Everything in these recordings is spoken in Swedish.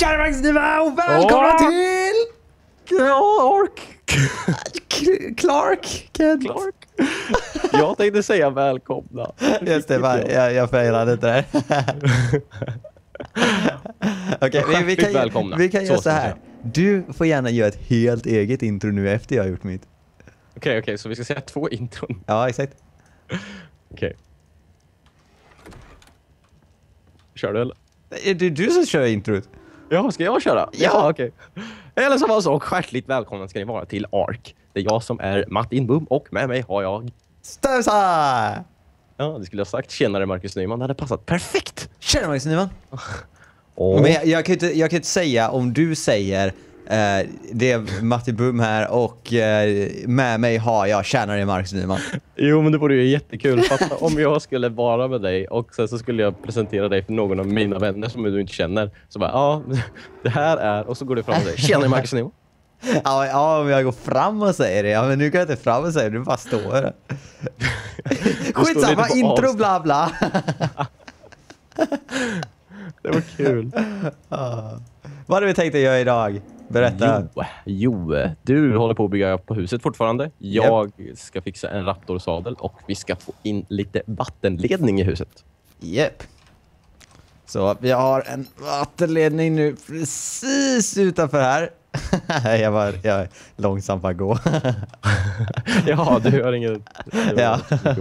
Tjena Max Niva och välkomna till Clark Kent. Jag tänkte säga välkomna. Just det, jag failade inte där. Okej, vi kan göra så här. Du får gärna göra ett helt eget intro nu efter jag har gjort mitt. Okej, så vi ska säga 2 intron. Ja, exakt. Okej. Kör du eller? Är det du som kör introt? Ja, ska jag köra? Ja. Okej. Eller som var så, hjärtligt välkomna ska ni vara till ARK. Det är jag som är Martin Bum och med mig har jag... Stösa! Ja, det skulle jag ha sagt. Tjenare Marcus Nyman, det hade passat perfekt. Tjena Max Nyman. Men jag kan inte säga om du säger det är Martin Bum här och med mig har jag tjänare Marcus Nyman. Jo, men det vore ju jättekul. Fatta om jag skulle vara med dig och sen så skulle jag presentera dig för någon av mina vänner som du inte känner. Så bara, ja, det här är... Och så går du fram och säger, tjena Marcus Nyman. Ja, om jag går fram och säger det. Ja, men nu kan jag inte fram och säga det, du bara står där. Skitsamma, intro bla bla. Det var kul. Vad hade vi tänkt att göra idag? Berätta. Jo, du håller på att bygga på huset fortfarande. Jag ska fixa en Raptor-sadel och vi ska få in lite vattenledning i huset. Japp. Så vi har en vattenledning nu precis utanför här. jag är långsam på att gå. Ja, du har inget... Ja.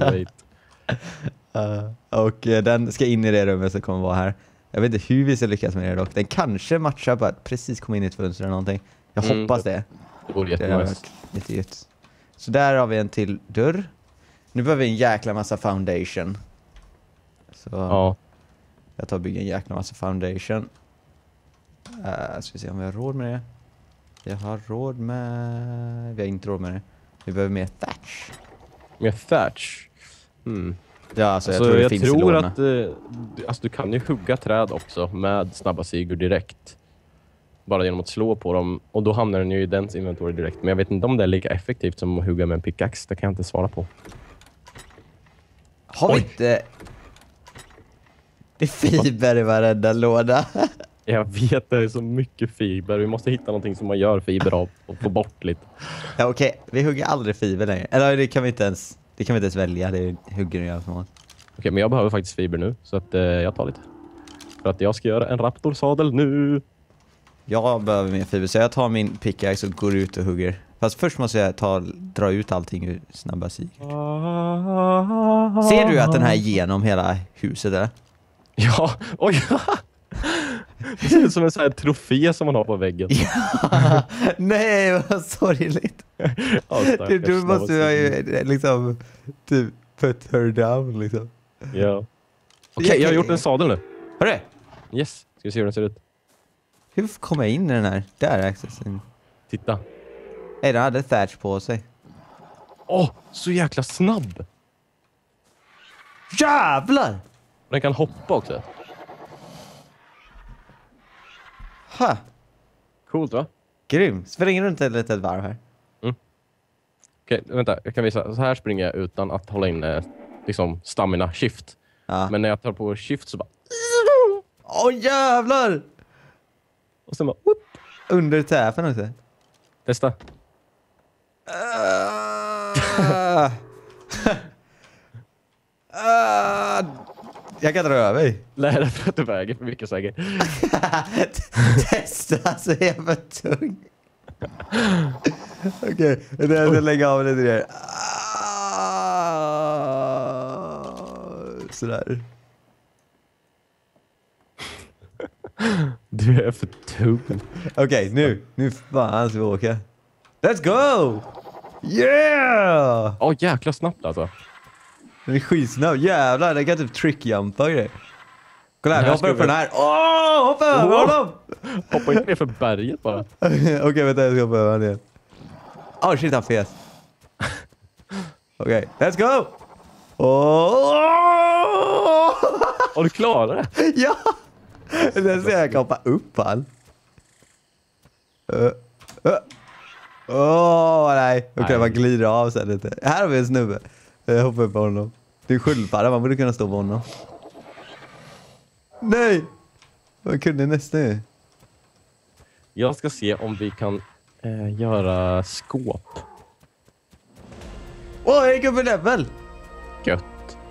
Och den ska in i det rummet som kommer vara här. Jag vet inte hur vi ska lyckas med det dock. Den kanske matchar på att precis komma in i ett fönster eller någonting. Jag hoppas det. Det vore jättenice. Lite gött. Så där har vi en till dörr. Nu behöver vi en jäkla massa foundation. Så ja. Jag tar och bygger en jäkla massa foundation. Ska vi se om vi har råd med det. Vi har inte råd med det. Vi behöver mer thatch. Mer thatch? Ja, alltså jag tror det finns i lådorna. Alltså du kan ju hugga träd också med snabba sigor direkt. Bara genom att slå på dem. Och då hamnar den ju i dens inventory direkt. Men jag vet inte om det är lika effektivt som att hugga med en pickaxe. Det kan jag inte svara på. Har vi inte... Det är fiber i varenda låda. Jag vet, det är så mycket fiber. Vi måste hitta någonting som man gör fiber av och få bort lite. Ja, okej. Vi hugger aldrig fiber längre. Eller det kan vi inte ens välja. Det hugger jag automat. Okej, men jag behöver faktiskt fiber nu. Så att jag tar lite. För att jag ska göra en Raptor-sadel nu. Jag behöver mer fiber. Så jag tar min pickaxe och går ut och hugger. Fast först måste jag dra ut allting ur snabba sig. Ser du att den här är genom hela huset där? Ja, oj. Det ser ut som en sån här trofé som man har på väggen. Ja. Nej, vad sorgligt. Du måste ju liksom typ put her down liksom. Ja. Okej, jag har gjort en sadel nu. Har du? Yes, ska vi se hur den ser ut. Hur kommer jag in i den här? Där är accessen. Titta. Den hade thatch på sig. Så jäkla snabb. Jävlar! Den kan hoppa också. Ha. Coolt, va? Grym. Springer runt ett litet varv här. Okej, vänta. Jag kan visa. Så här springer jag utan att hålla in liksom stamina shift. Ja. Men när jag tar på shift så bara... Jävlar! Och sen bara... Under täfen också. Testa. Jag kan dra över. Nej, det är för att du väger för mycket säkert. Testa så är jag för tung. Okej, jag ska lägga av lite där. Sådär. Du är för tung. Okej, nu fan ska vi åka. Let's go! Yeah! Jäkla snabbt alltså. Den är skitsnabb. Jävlar, den kan typ trickjumpa och grejer. Kolla här, vi hoppar upp för den här. Hoppa över honom! Hoppa inte ner för berget bara. Okej, vänta, jag ska hoppa över honom igen. Shit, han fes. Okej, let's go! Du klarar det? Ja! Den ser jag kan hoppa upp han. Nej. Okej, man glider av sig lite. Här har vi en snubbe. Jag hoppar upp på honom. Det är sköldpadda, man borde kunna stå på honom. Nej! Man kunde nästan ju. Jag ska se om vi kan göra skåp. Jag gick upp i level! Gött.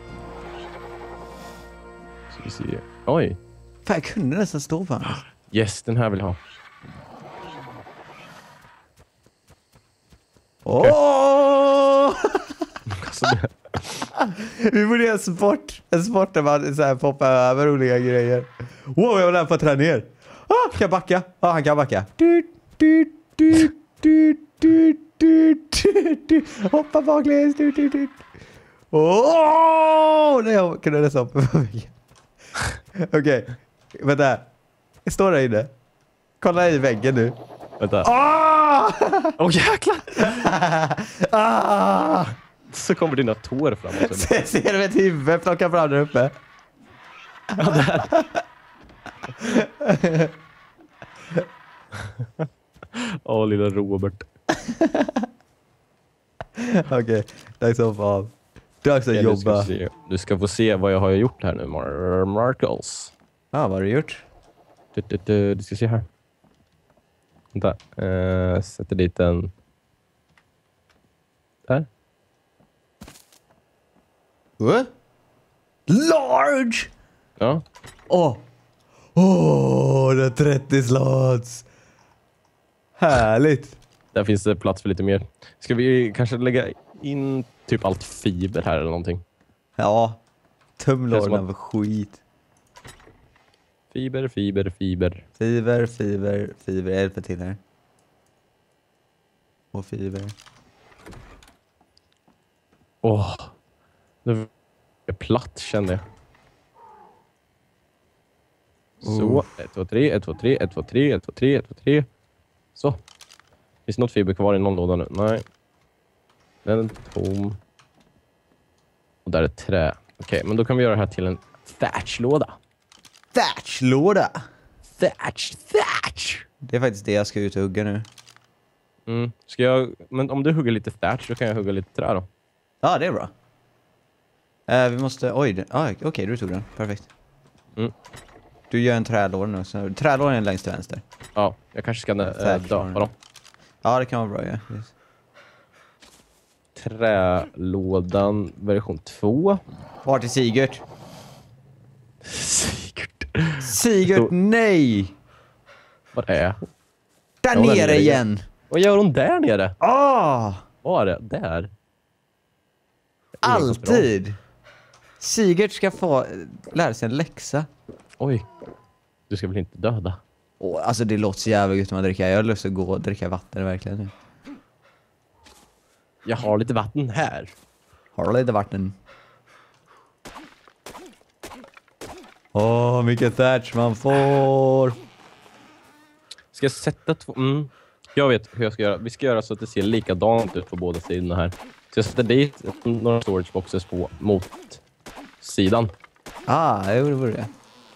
Ska vi se. Oj. Fan, jag kunde nästan stå på honom. Yes, den här vill jag ha. Alltså, Vi borde göra en sport där man så här poppar över olika grejer. Wow, jag var där på att träna ner. Kan jag backa? Han kan backa. Hoppa baklänges. Nej, jag kunde nästan hoppa på väggen. Okej, vänta. Jag står där inne. Kolla i väggen nu. vänta. Jäklar! Så kommer dina tår fram. Ser du ett huvud plocka fram där uppe? Ja, där. Lilla Robert. Okej, dags att hoppa av. Dags att jobba. Du ska få se vad jag har gjort här nu, Marcos. Vad har du gjort? Du ska se här. Vänta. Sätter dit en... Där. What? Large! Ja. Det är 30 slots. Härligt. Där finns det plats för lite mer. Ska vi kanske lägga in typ allt fiber här eller någonting? Ja. Tumlådan för skit. Fiber. Hjälper till här. Och fiber. Det är platt, kände jag. Så, 1, 2, 3, 1, 2, 3, 1, 2, 3, 1, 2, 3, 1, 2, 3. Så. Finns det något fiber kvar i någon låda nu? Nej. Den är tom. Och där är trä. Okej, men då kan vi göra det här till en thatchlåda. Thatchlåda? Thatch! Det är faktiskt det jag ska ut och hugga nu. Men om du hugger lite thatch så kan jag hugga lite trä då. Ja, det är bra. Vi måste... Okej, du tog den. Perfekt. Du gör en trälåda nu. Trälådan är längst till vänster. Ja, jag kanske ska döpa dem. Ja, det kan vara bra, ja. Yes. Trälådan version 2. Vart är Sigurd? Sigurd, nej! Vad är? Där nere igen! Vad gör hon där nere? Vad är det? Där? Alltid! Sigurd ska få lära sig en läxa. Oj. Du ska väl inte döda? Alltså det låter så jävla gott att dricka. Jag har lust att gå och dricka vatten verkligen nu. Jag har lite vatten här. Har du lite vatten? Vilket thatch man får. Ska jag sätta två... Jag vet hur jag ska göra. Vi ska göra så att det ser likadant ut på båda sidorna här. Så jag sätter dit några storage boxes mot sidan. Det vore det.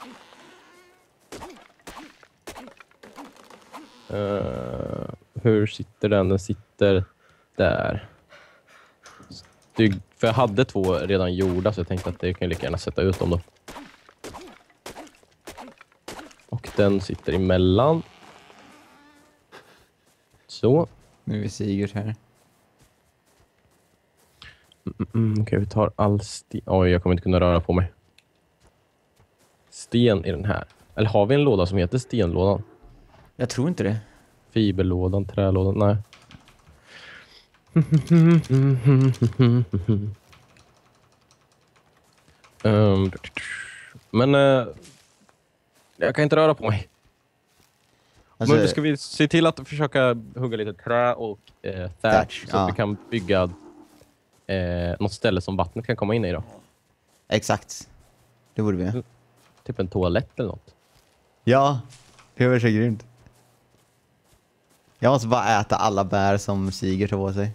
Hur sitter den? Den sitter där. För jag hade 2 redan gjorda så jag tänkte att det kan lika gärna sätta ut dem då. Och den sitter emellan. Så. Nu är vi Sigurd här. Okej, vi tar all sten. Oj, jag kommer inte kunna röra på mig. Sten i den här. Eller har vi en låda som heter stenlådan? Jag tror inte det. Fiberlådan, trälådan, nej. Men jag kan inte röra på mig. Alltså, men ska vi se till att försöka hugga lite trä och thatch så att vi kan bygga något ställe som vattnet kan komma in i då. Exakt. Det borde vi. Typ en toalett eller något. Ja, det var så grymt. Jag måste bara äta alla bär som Sigurd tar på sig.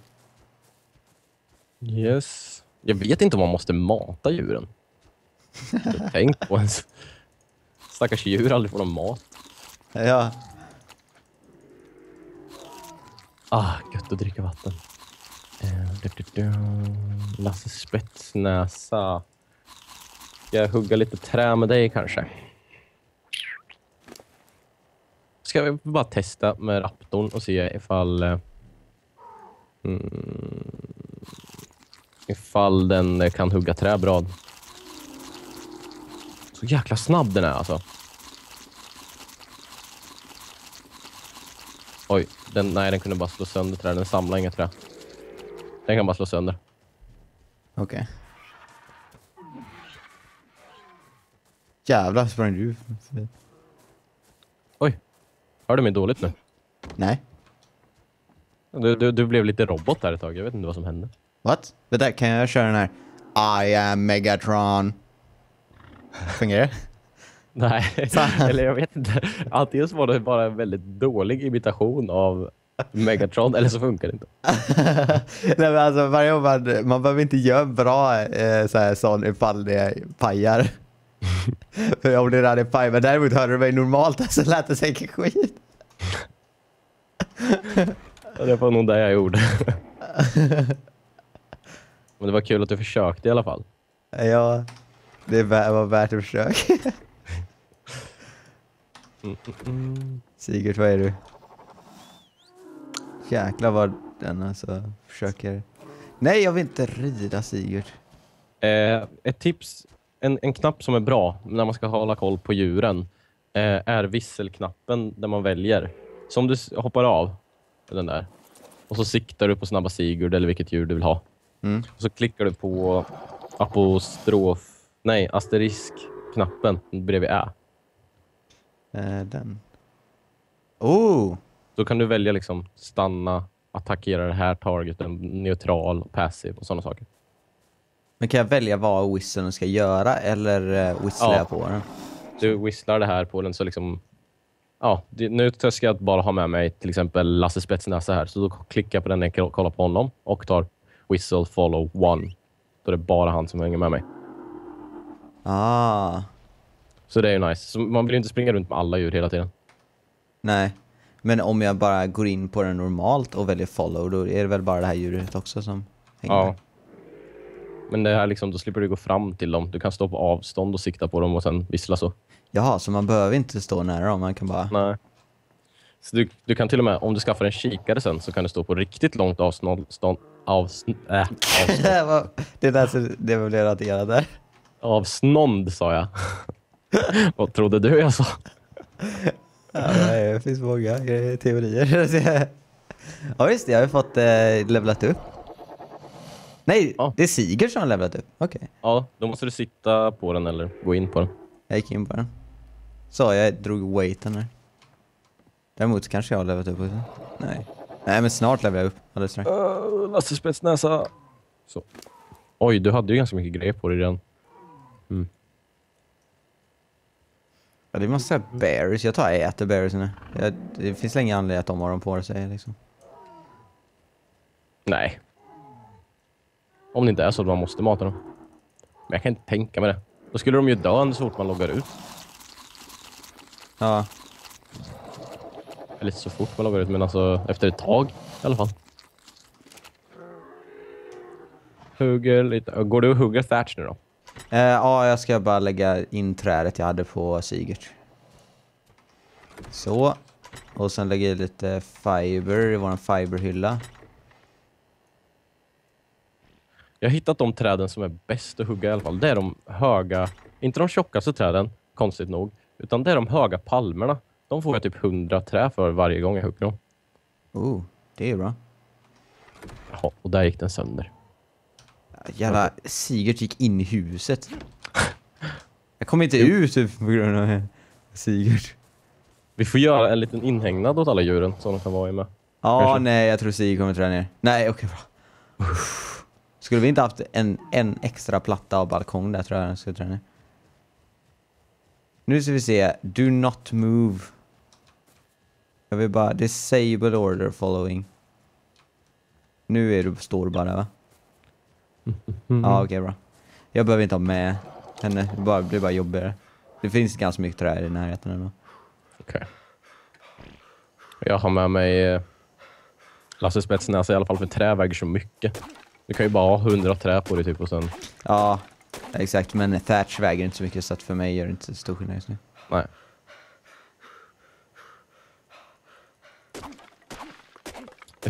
Yes. Jag vet inte om man måste mata djuren. Tänk på ens. Stackars djur aldrig får någon mat. Ja. Gött att dricka vatten. Lasse Spetsnäsa. Ska jag hugga lite trä med dig kanske? Ska vi bara testa med raptorn och se ifall den kan hugga trä bra. Så jäkla snabb den är alltså. Oj, den kunde bara slå sönder trä. Den samlar inga trä. Den kan bara slå sönder. Okej. Jävlar, sprang du? Oj, hör du mig dåligt nu? Nej. Du blev lite robot där ett tag. Jag vet inte vad som hände. What? Vänta, kan jag köra den här I am Megatron? Fungerar det? Nej, eller jag vet inte. Antingen så var det bara en väldigt dålig imitation av Megatron, eller så funkar det inte. Nej, men alltså, varje gång man behöver inte göra bra sån ifall det pajar. För om det där är paj, men däremot hörde du mig normalt så lät det säkert skit. Det var nog det jag gjorde. Men det var kul att du försökte i alla fall. Ja, det var värt ett försök. Sigurd, vad är du? Jäklar vad den alltså försöker. Nej, jag vill inte rida Sigurd. Ett tips, en knapp som är bra när man ska hålla koll på djuren är visselknappen där man väljer. Så om du hoppar av den där och så siktar du på snabba Sigurd eller vilket djur du vill ha. Och så klickar du på asterisk-knappen bredvid Den. Oh! Då kan du välja liksom stanna, attackera det här targeten, neutral, passiv och sådana saker. Men kan jag välja vad whistlen ska göra eller whistla jag på den? Du whistlar det här på den så liksom... Ja, nu ska jag bara ha med mig till exempel Lasse Spetsnäsa här. Så då klickar jag på den när jag kollar på honom och tar whistle follow one. Då är det bara han som hänger med mig. Ah. Så det är ju nice. Så man vill ju inte springa runt med alla djur hela tiden. Nej. Men om jag bara går in på den normalt och väljer follow, då är det väl bara det här djuret också som hänger med. Men det här liksom, då slipper du gå fram till dem. Du kan stå på avstånd och sikta på dem och sen vissla så. Jaha, så man behöver inte stå nära dem, man kan bara... Nej. Så du kan till och med, om du skaffar en kikare sen, så kan du stå på riktigt långt avstånd. Det blev relaterat där. Avstånd, sa jag. Vad trodde du jag sa? Ja, det finns många teorier. Ja visst, jag har fått levlat upp. Nej, det är Sigurd som har levlat upp. Okej. Ja, då måste du sitta på den eller gå in på den. Jag gick in på den. Så jag drog weighten här. Däremot kanske jag har levlat upp också. Nej, men snart lever jag upp. Alldeles strax. Lasse Spetsnäsa. Så. Oj, du hade ju ganska mycket grejer på dig redan. Ja, det måste säga berries. Jag äter berries nu. Det finns länge anledning att de har dem på sig liksom. Nej. Om det inte är så att man måste mata dem. Men jag kan inte tänka mig det. Då skulle de ju dö så fort man loggar ut. Ja. Eller så fort man loggar ut, men alltså efter ett tag i alla fall. Hugger lite. Går du och hugger thatch nu då? Ja, jag ska bara lägga in trädet jag hade på Sigurd. Så. Och sen lägger jag lite fiber i våran fiberhylla. Jag har hittat de träden som är bäst att hugga i alla fall. Det är de höga, inte de tjockaste träden, konstigt nog. Utan det är de höga palmerna. De får jag typ 100 trä för varje gång jag hugger dem. Det är bra. Ja, och där gick den sönder. Jävla Sigurd gick in i huset. Jag kommer inte ut på grund av Sigurd. Vi får göra en liten inhägnad åt alla djuren som de kan vara i med. Ja, kanske. Nej, jag tror Sigurd kommer träna ner. Nej, okej, bra. Skulle vi inte haft en extra platta av balkong där, tror jag skulle träna ner. Nu ska vi se. Do not move. Jag vill bara disable order following. Nu är du står bara, va? Ja, okej, bra. Jag behöver inte ha med henne. Det blir bara jobbigare. Det finns ganska mycket trä i närheten ändå. Okej. Jag har med mig Lasse Spetsnäsa i alla fall, för trä väger så mycket. Du kan ju bara ha 100 trä på det typ och sen... Ja, exakt. Men thatch väger inte så mycket, så att för mig gör det inte så stor skillnad just nu. Nej.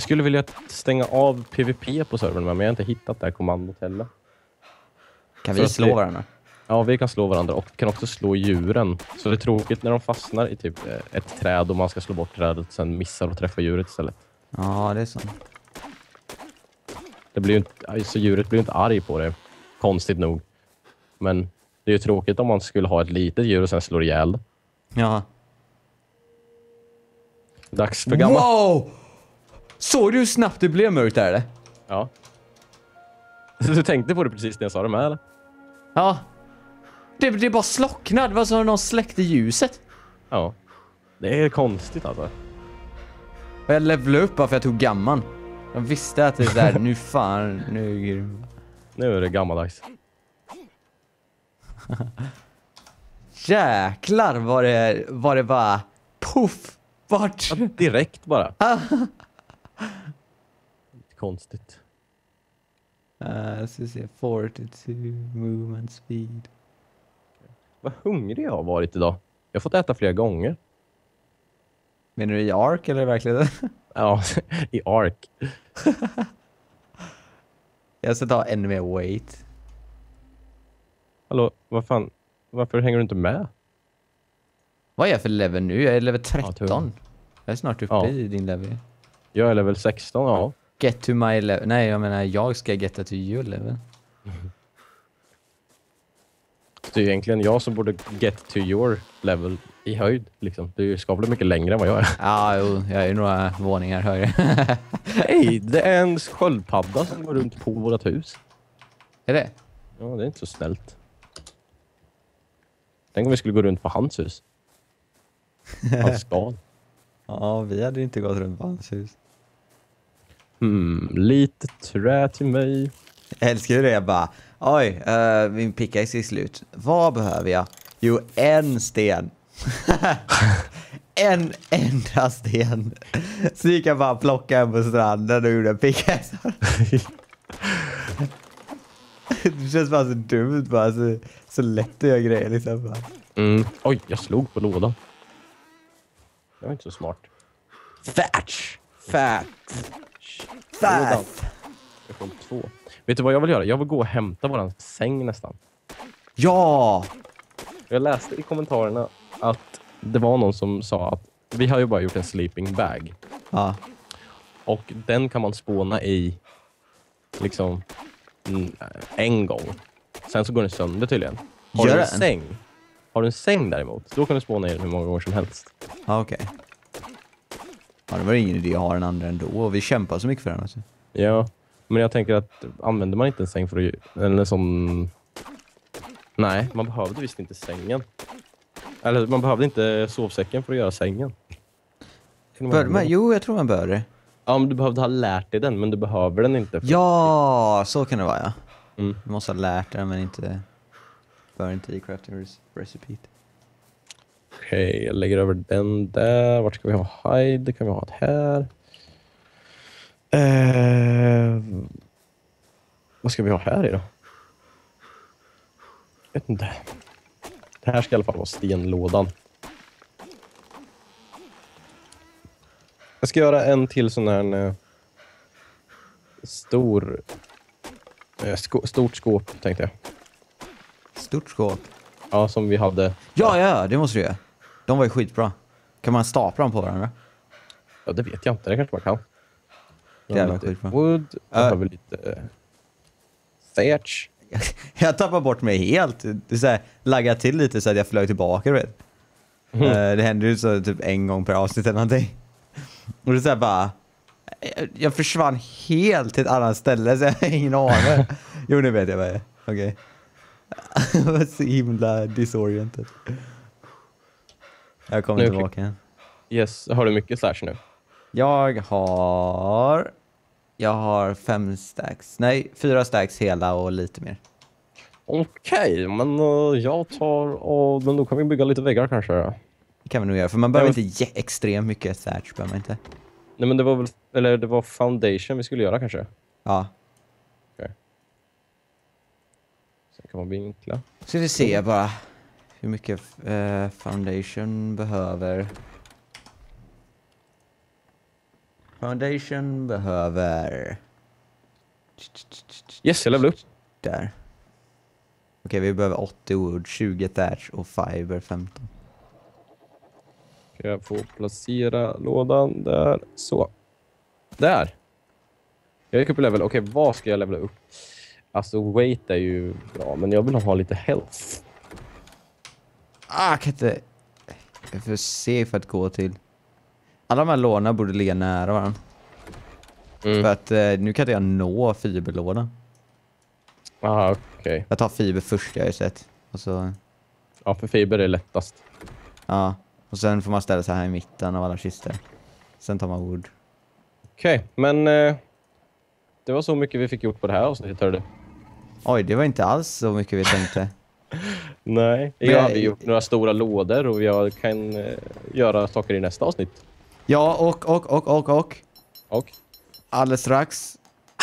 Jag skulle vilja stänga av PvP på servern, men jag har inte hittat det här kommandot heller. Kan Så vi att slå varandra? Ja, vi kan slå varandra och kan också slå djuren. Så det är tråkigt när de fastnar i typ ett träd och man ska slå bort trädet och sen missar och träffa djuret istället. Ja, det är så. Det blir ju inte, alltså djuret blir ju inte arg på det, konstigt nog. Men det är ju tråkigt om man skulle ha ett litet djur och sen slår ihjäl det. Ja. Dags för gammal. Wow! Såg du hur snabbt det blev mörkt där, eller? Ja. Så du tänkte på det precis när jag sa det med, eller? Ja. Det bara slocknade. Det var som om någon släckte ljuset. Ja. Det är konstigt alltså. Och jag levlade upp bara för jag tog gamman. Jag visste att det är där, nu fan, Nu är det gammaldags. Jäklar var det bara puff bort. Ja, direkt bara. Konstigt. Så se 42 movement speed. Vad hungrig jag har varit idag. Jag har fått äta flera gånger. Menar du i Ark eller verkligen? Ja, i Ark. Jag ska ta ännu mer weight. Hallå, vad fan? Varför hänger du inte med? Vad är jag för level nu? Jag är level 13. Ja, Jag är snart uppe i din level. Jag är level 16, ja. Get to my level. Nej, jag menar jag ska getta to your level. Det är egentligen jag som borde get to your level i höjd. Liksom. Du är skapligt mycket längre än vad jag är. Ja, jo, jag är några våningar högre. Nej, det är en sköldpadda som går runt på vårt hus. Är det? Ja, det är inte så snällt. Tänk om vi skulle gå runt på hans hus. Hans skal. Ja, vi hade inte gått runt på hans hus. Lite trä till mig. Jag älskar ju det, jag bara, oj, min pickaxe är slut. Vad behöver jag? Jo, en sten. En enda sten. Så gick jag bara plocka en på stranden och gjorde en pickaxe. Det känns bara så dumt, bara så lätt att göra grejer liksom. Oj, jag slog på lådan. Det var inte så smart. Thatch! Lådan. Jag får 2. Vet du vad jag vill göra? Jag vill gå och hämta våran säng nästan. Ja! Jag läste i kommentarerna att det var någon som sa att vi har ju bara gjort en sleeping bag. Ja. Och den kan man spåna i liksom en gång. Sen så går den sönder tydligen. Har du en säng däremot, då kan du spåna i den hur många gånger som helst. Ja, okej. Ja, det var ingen idé att ha den andra ändå. Och vi kämpar så mycket för den. Alltså. Ja, men jag tänker att använder man inte en säng för att... Eller en sån... Nej, man behövde visst inte sängen. Eller man behövde inte sovsäcken för att göra sängen. Jo, jag tror man bör det. Ja, men du behövde ha lärt dig den, men du behöver den inte. Ja, så kan det vara, ja. Mm. Du måste ha lärt den, men inte... Bör inte i crafting recipe. Okej, jag lägger över den där. Vart ska vi ha hide? Kan vi ha det här? Vad ska vi ha här i då? Jag vet inte. Det här ska i alla fall vara stenlådan. Jag ska göra en till sån här stort skåp, tänkte jag. Stort skåp. Ja, som vi hade. Ja, det måste du göra. De var ju skitbra. Kan man stapla dem på varandra? Ja, det vet jag inte. Det kanske man kan. Det var skitbra. Wood. Behöver lite thatch. Jag tappar bort mig helt. Det är så här, laggar till lite så att jag flög tillbaka, du vet. Det händer ju så typ en gång per avsnitt eller någonting. Och det är så här bara... Jag försvann helt till ett annat ställe så jag har ingen aning. Jo, nu vet jag vad det är. Okej. Det var så himla disoriented. Jag kommer tillbaka igen. Yes, har du mycket slash nu? Jag har 5 stacks. Nej, 4 stacks hela och lite mer. Okej, men jag tar... men då kan vi bygga lite väggar kanske. Det kan vi nog göra, för man behöver inte extremt mycket thatch, behöver man inte. Nej, men det var väl... Eller det var foundation vi skulle göra kanske. Ja. Okej. Sen kan man vinkla. Ska vi se bara hur mycket foundation behöver. Foundation behöver... Yes, jag level upp. Där. Okej, vi behöver 80 wood, 20 thatch och fiber 15. Kan jag få placera lådan där? Så. Där. Jag gick upp i level. Okej, vad ska jag levela upp? Alltså, weight är ju bra, men jag vill ha lite health. Jag kan inte... Jag är för safe för att gå till... Alla de här lådorna borde ligga nära varandra. För att nu kan inte jag nå fiberlådan. Aha, okej. Jag tar fiber först, jag har ju sett. Och så... Ja, för fiber är lättast. Ja. Och sen får man ställa sig här i mitten av alla kistor. Sen tar man wood. Okej, men det var så mycket vi fick gjort på det här avsnittet, hörde du? Oj, det var inte alls så mycket vi tänkte. Nej. Jag hade gjort några stora lådor och jag kan göra saker i nästa avsnitt. Ja, och. Och? Alldeles strax.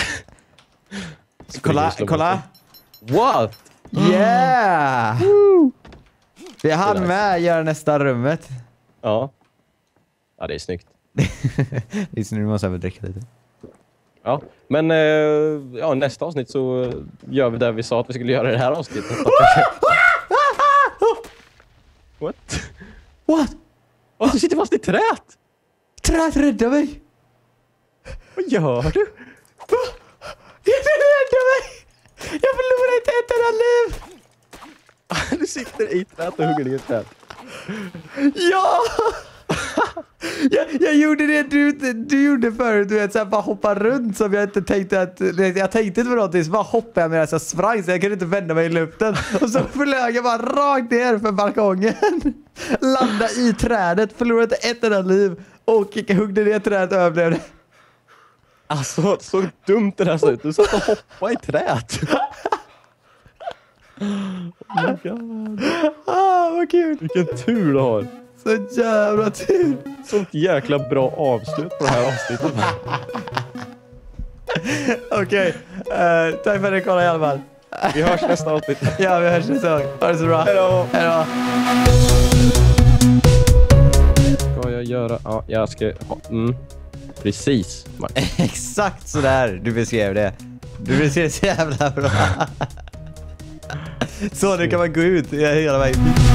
Kolla! What? Yeah! Vi hann med göra nästa rummet. Ja. Ja, det är snyggt. Just nu måste jag dricka lite. Ja, men nästa avsnitt så gör vi det vi sa att vi skulle göra i det här avsnittet. What? What? Du sitter fast i träet! Träet räddar mig! Vad gör du? Rädda mig! Jag förlorar inte ett enda liv! Du sitter i träet och hugger i ett träd. Ja! jag gjorde det du gjorde förut, du vet, så här, bara hoppa runt som jag inte tänkte att... Jag tänkte inte på någonting, så bara hoppade jag medan jag sprang så jag kunde inte vända mig i luften. Och så flög jag bara rakt ner för balkongen. Landa i trädet, förlorade inte ett enda liv och huggde ner trädet och överlevde. Alltså, så dumt det där såg ut. Du satt och hoppade i trädet. Oh my god. Vad kul. Vilken tur du har. Så jävla tur. Sånt jäkla bra avslut på det här avsnittet. Okej, tack för att ni kollade i alla fall. Vi hörs nästa avsnitt. Ja, vi hörs nästa gång. Ha det så bra. Hejdå. Hejdå. Ska jag göra? Ja, jag ska... Precis. Exakt så där du beskrev det. Du beskrev det så jävla bra. Så nu kan man gå ut hela vägen.